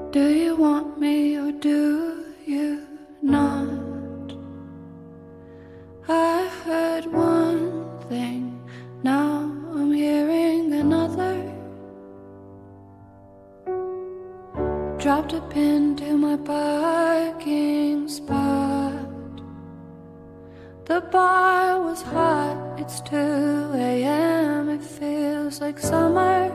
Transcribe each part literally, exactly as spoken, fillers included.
Do you want me or do you not? I heard one thing, now I'm hearing another. Dropped a pin to my parking spot. The bar was hot, it's two A M, it feels like summer.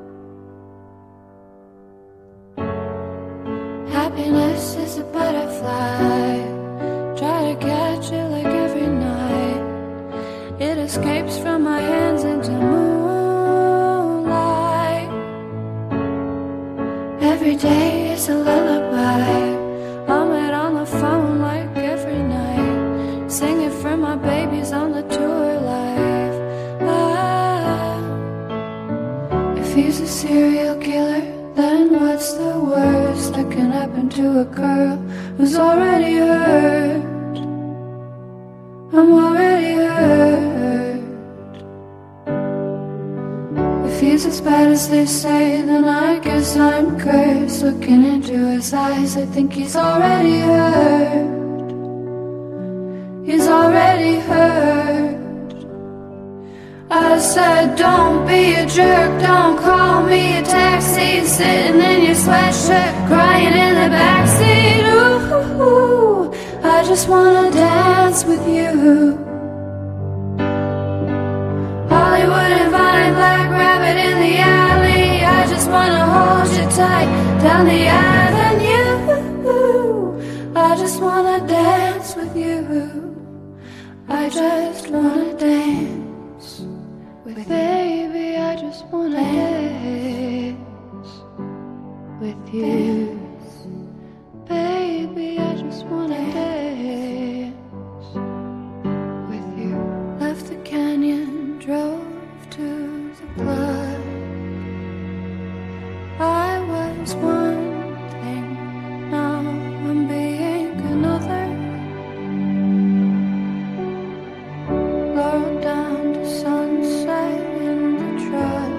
Happiness is a butterfly, try to catch it like every night. It escapes from my hands into moonlight. Every day is a lullaby, I'm it on the phone like every night, singing for my babies on the tour life. Ah, if he's a serial killer, then what's the worst that can happen to a girl who's already hurt? I'm already hurt. If he's as bad as they say, then I guess I'm cursed. Looking into his eyes, I think he's already hurt. He's already hurt. I said, don't be a jerk, don't call me a taxi, sitting in your sweatshirt, crying in the backseat. Ooh, I just wanna dance with you. Hollywood and Vine, Black Rabbit in the alley, I just wanna hold you tight down the avenue. I just wanna dance with you. I just wanna dance with baby, I just wanna dance with you. Baby, I just wanna dance with you. Left the canyon, drove to the club. I was one thing, now I'm being another. Rolled down to Sunset in the truck.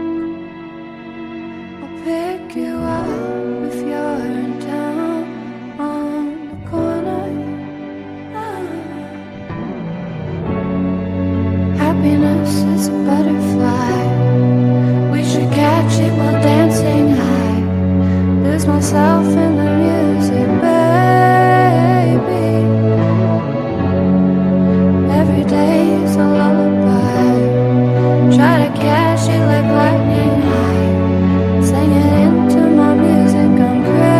I'll pick you up if you're in town on the corner. Ah. Happiness is a butterfly, we should catch it while dancing high. Lose myself in the music, baby. Every day is a lullaby, try to catch it like lightning high, sing it into my music, I'm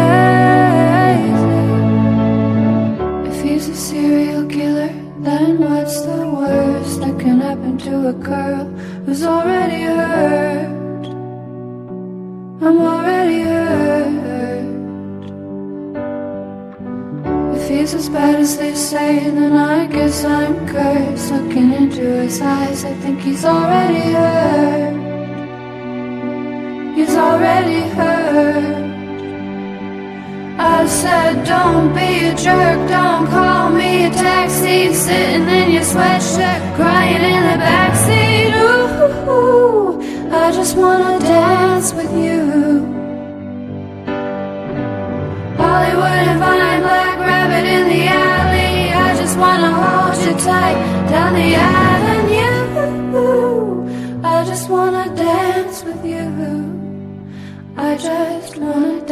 crazy. If he's a serial killer, then what's the worst that can happen to a girl who's already hurt? I'm already hurt. If he's as bad as they say, then I guess I'm cursed. Looking into his eyes, I think he's already hurt. He's already hurt. I said, don't be a jerk, don't call me a taxi, sitting in your sweatshirt, crying in the backseat. Ooh, I just wanna dance with you. Hollywood and Vine, Black Rabbit in the alley, I just wanna hold you tight down the avenue. I just wanna dance with you. I just wanna